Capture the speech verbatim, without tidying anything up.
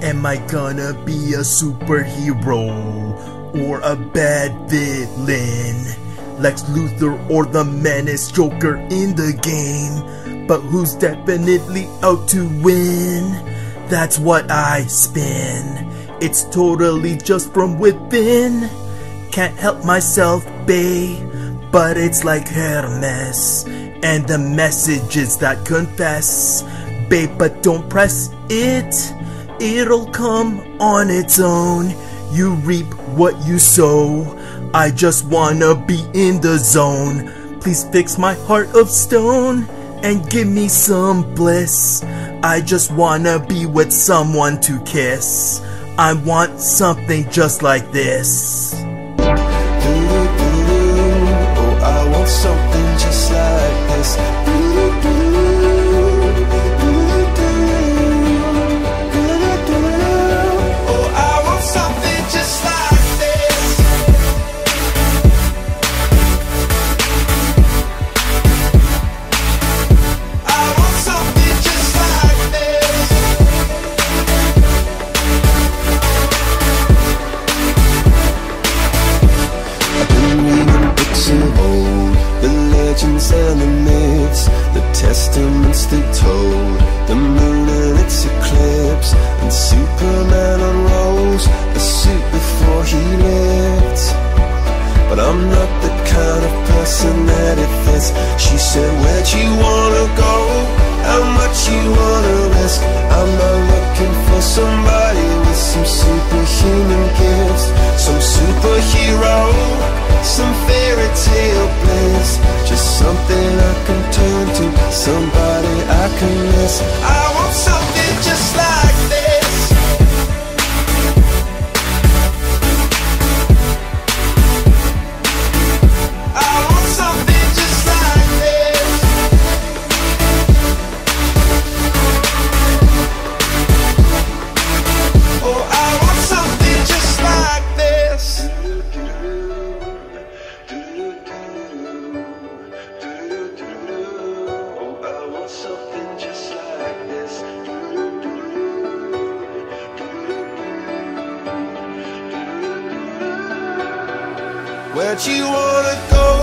Am I gonna be a superhero or a bad villain? Lex Luthor or the Menace, Joker in the game, but who's definitely out to win? That's what I spin. It's totally just from within. Can't help myself, bae, but it's like Hermes, and the messages that confess, babe, but don't press it. It'll come on its own. You reap what you sow. I just wanna be in the zone. Please fix my heart of stone and give me some bliss. I just wanna be with someone to kiss. I want something just like this. Oh, I want something just like this. And the myths, the testaments they told, the moon and its eclipse, and Superman unrolls the suit before he lived. But I'm not the kind of person that it fits. She said, where'd you wanna go? How much you wanna risk? I'm not looking for somebody with some superhuman gifts, some superhero, some fairy tale bliss. Just something I can turn to, somebody I can miss. I want something just like this. I want something just like this. Oh, I want something just like this. Something just like this. Where'd you wanna go?